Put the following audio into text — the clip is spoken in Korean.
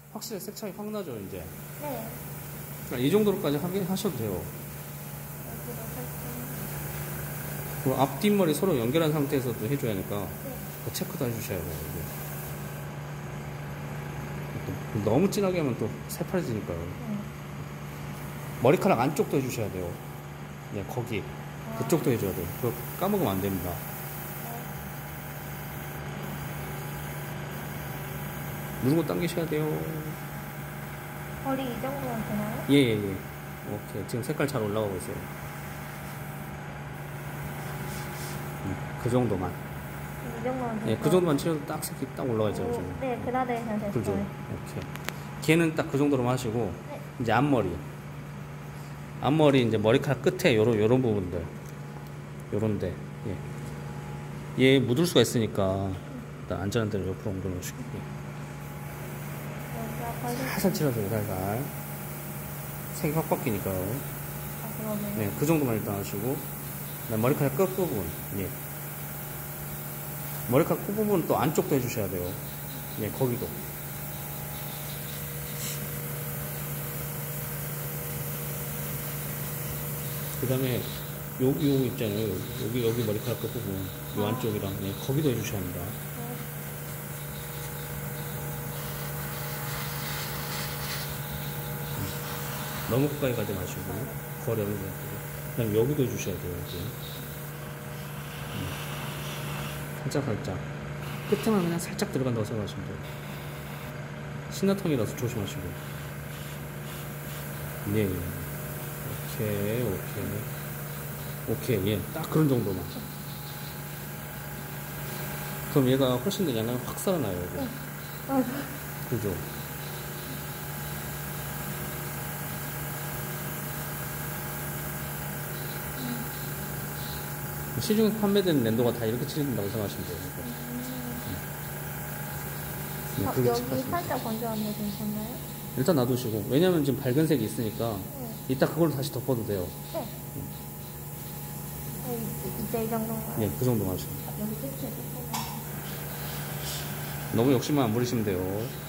확실히 색차이 확 나죠, 이제. 네. 그러니까 이 정도로까지 하셔도 돼요. 여기도 살짝. 그리고 앞, 뒷머리 서로 연결한 상태에서도 해줘야 하니까, 네. 그 체크도 해주셔야 돼요, 이게. 또 너무 진하게 하면 또 새파래지니까요. 머리카락 안쪽도 해주셔야 돼요. 네, 거기. 그쪽도 해줘야 돼요. 그거 까먹으면 안 됩니다. 누르고 당기셔야 돼요. 머리 이 정도면 되나요? 예, 예, 예. 오케이. 지금 색깔 잘 올라가고 있어요. 그 정도만. 이 정도면 예, 그 정도만 치워도 딱 색이 딱 올라가 있잖아요. 지금. 네, 그라데이션 됐어요. 그죠? 오케이. 걔는 딱 그 정도로만 하시고, 네. 이제 앞머리. 앞머리 이제 머리카락 끝에 요런 부분들. 요런데. 예. 얘 묻을 수가 있으니까, 일단 안전한 데로 옆으로 옮겨 놓으시고. 예. 살살 칠해줘요, 살살. 색이 확 바뀌니까요. 아, 그러네요. 네, 그 정도만 일단 하시고. 그다음 머리카락 끝 부분. 예. 머리카락 끝 부분 또 안쪽도 해주셔야 돼요. 예, 거기도. 그 다음에 요 있잖아요. 여기 머리카락 끝 부분. 요 안쪽이랑, 예, 거기도 해주셔야 합니다. 너무 가까이 가지 마시고, 거리 어느 정도. 그 다음에 여기도 해주셔야 돼요, 여기. 살짝. 끝에만 그냥 살짝 들어간다고 생각하시면 돼요. 신나통이라서 조심하시고. 네. 오케이. 예. 딱 그런 정도만. 그럼 얘가 훨씬 더 양감이 확 살아나요, 이거. 그죠? 시중에서 판매되는 랜더가 다 이렇게 칠해진다고 생각하시면 돼요. 여기 살짝 건조한데 괜찮나요? 일단 놔두시고. 왜냐면 지금 밝은색이 있으니까, 이따 그걸로 다시 덮어도 돼요. 네. 이제 이 정도인가요? 예, 그 정도만 하시면 돼요. 여기 끝에 조금. 너무 욕심만 안 부리시면 돼요.